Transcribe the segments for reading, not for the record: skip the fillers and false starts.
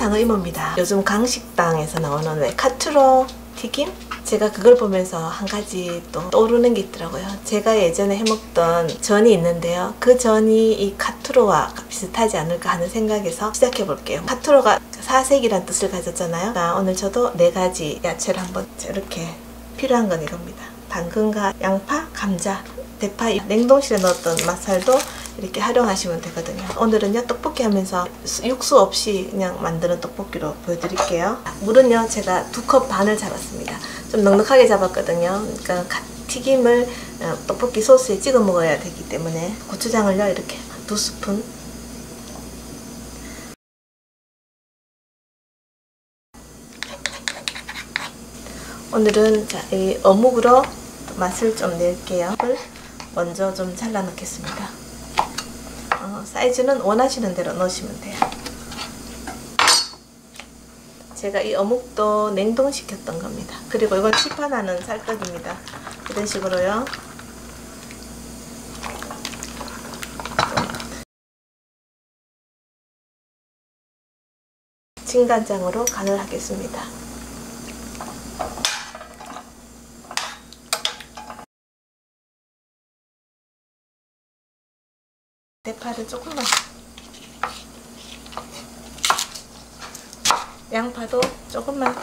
상상의 이모입니다. 요즘 강식당에서 나오는 왜 카트로 튀김? 제가 그걸 보면서 한 가지 또 떠오르는 게 있더라고요. 제가 예전에 해먹던 전이 있는데요. 그 전이 이 카트로와 비슷하지 않을까 하는 생각에서 시작해 볼게요. 카트로가 사색이란 뜻을 가졌잖아요. 오늘 저도 4가지 야채를 한번 이렇게 필요한 건 이겁니다. 당근과 양파, 감자, 대파, 냉동실에 넣었던 맛살도 이렇게 활용하시면 되거든요. 오늘은요 떡볶이 하면서 육수 없이 그냥 만드는 떡볶이로 보여드릴게요. 물은요 제가 2컵 반을 잡았습니다. 좀 넉넉하게 잡았거든요. 그러니까 튀김을 떡볶이 소스에 찍어 먹어야 되기 때문에 고추장을요 이렇게 2스푼, 오늘은 이 어묵으로 맛을 좀 낼게요. 먼저 좀 잘라 넣겠습니다. 사이즈는 원하시는 대로 넣으시면 돼요. 제가 이 어묵도 냉동시켰던 겁니다. 그리고 이건 시판하는 쌀떡입니다. 이런 식으로요. 진간장으로 간을 하겠습니다. 대파를 조금만, 양파도 조금만.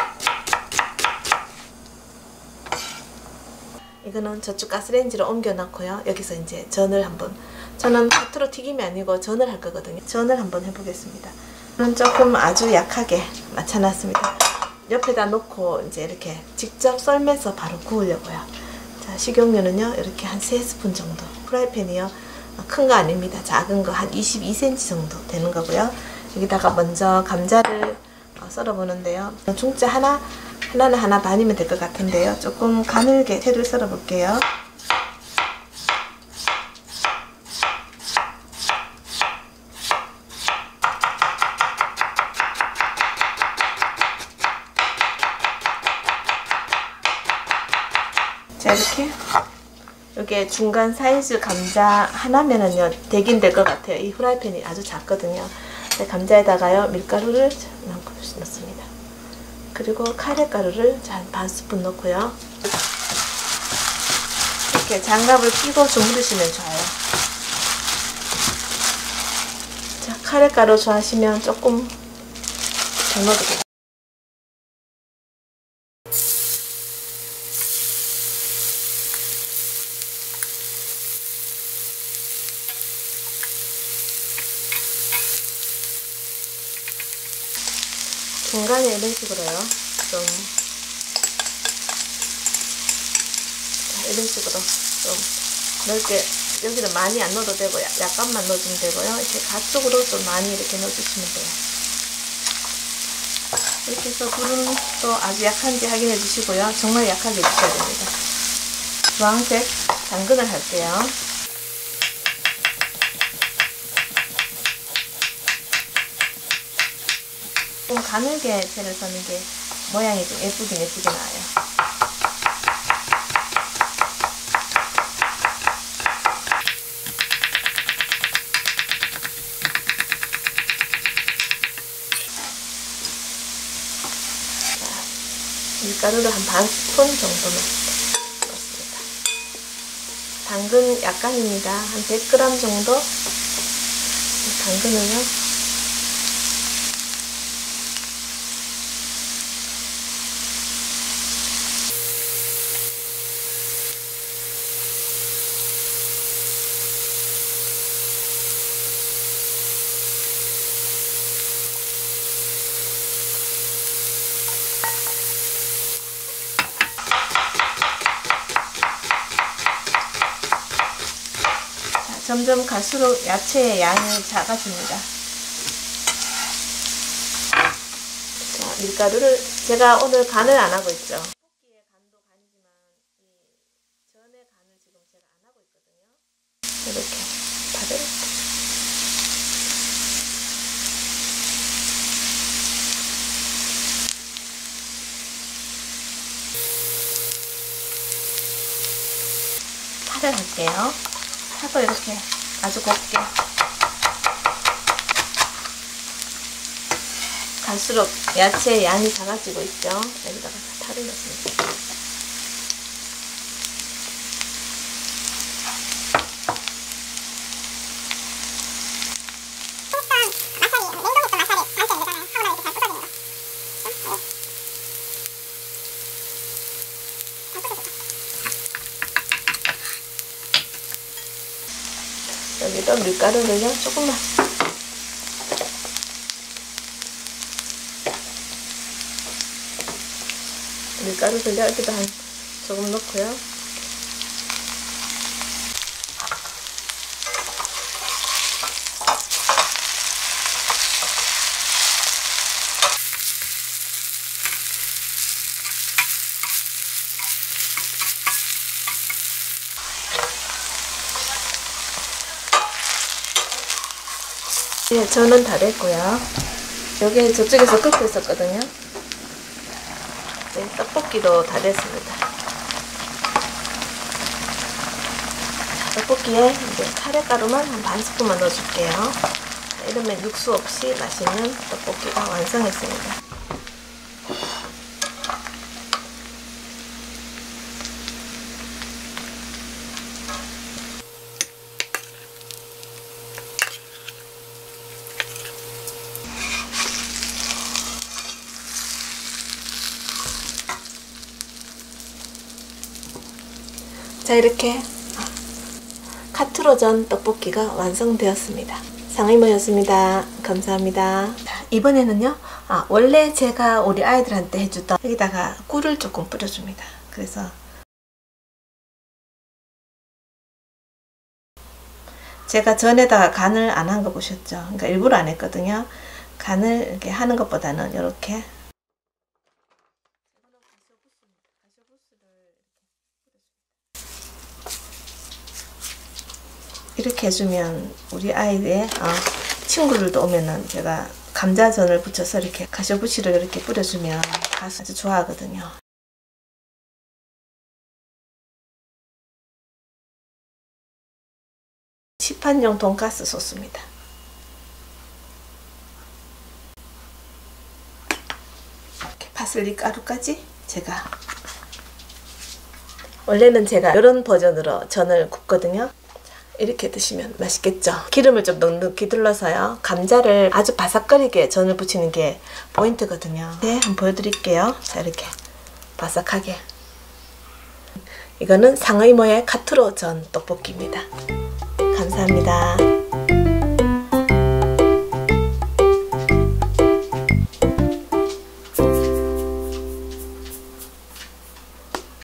이거는 저쪽 가스레인지로 옮겨 놓고요. 여기서 이제 전을 한번, 저는 카트로 튀김이 아니고 전을 할 거거든요. 전을 한번 해보겠습니다. 저는 조금 아주 약하게 맞춰놨습니다. 옆에다 놓고 이제 이렇게 직접 썰면서 바로 구우려고요. 자, 식용유는요 이렇게 한 3스푼 정도. 프라이팬이요 큰 거 아닙니다. 작은 거 한 22cm 정도 되는 거고요. 여기다가 먼저 감자를 썰어 보는데요. 중짜 하나는 하나 반이면 될 것 같은데요. 조금 가늘게 채를 썰어 볼게요. 자, 이렇게 이게 중간 사이즈 감자 하나면은요 되긴 될 것 같아요. 이 후라이팬이 아주 작거든요. 감자에다가요 밀가루를 이만큼 넣습니다. 그리고 카레가루를 한 반 스푼 넣고요. 이렇게 장갑을 끼고 주무르시면 좋아요. 자, 카레가루 좋아하시면 조금 더 넣어도 돼요. 중간에 이런 식으로요. 좀 이런 식으로 좀 넓게, 여기는 많이 안 넣어도 되고요. 약간만 넣어주면 되고요. 이렇게 가쪽으로 좀 많이 이렇게 넣어주시면 돼요. 이렇게 해서 불은 또 아주 약한지 확인해 주시고요. 정말 약하게 해주셔야 됩니다. 주황색 당근을 할게요. 좀 가늘게 채를 써는 게 모양이 좀 예쁘게 나와요. 밀가루를 한 반 스푼 정도 넣습니다. 당근 약간입니다. 한 100g 정도 당근을요. 점점 갈수록 야채의 양이 작아집니다. 자, 밀가루를 제가 오늘 간을 안 하고 있죠. 떡볶이의 간도 간이지만 이 전의 간을 지금 제가 안 하고 있거든요. 이렇게 파를 파를 할게요. 파도 이렇게 아주 곱게. 갈수록 야채 양이 작아지고 있죠. 여기다가 파를 넣습니다. 여기다 밀가루를요, 조금만. 밀가루를요, 여기다 한 조금 넣고요. 네, 저는 다 됐고요. 여기 저쪽에서 끓고 있었거든요. 네, 떡볶이도 다 됐습니다. 떡볶이에 이제 카레가루만 한 반 스푼만 넣어줄게요. 이러면 육수 없이 맛있는 떡볶이가 완성했습니다. 자, 이렇게 카트로전 떡볶이가 완성되었습니다. 상의모였습니다. 감사합니다. 자, 이번에는요, 원래 제가 우리 아이들한테 해주던 여기다가 꿀을 조금 뿌려줍니다. 그래서 제가 전에다가 간을 안 한 거 보셨죠? 그러니까 일부러 안 했거든요. 간을 이렇게 하는 것보다는 이렇게 이렇게 해주면 우리 아이의 친구들도 오면은 제가 감자전을 부쳐서 이렇게 가시부시를 이렇게 뿌려주면 아주 좋아하거든요. 시판용 돈가스 소스입니다. 이렇게 파슬리 가루까지 제가 원래는 제가 이런 버전으로 전을 굽거든요. 이렇게 드시면 맛있겠죠. 기름을 좀 넉넉히 둘러서요. 감자를 아주 바삭거리게 전을 부치는 게 포인트거든요. 네, 한번 보여드릴게요. 자, 이렇게 바삭하게. 이거는 상의모의 카트로 전 떡볶이입니다. 감사합니다.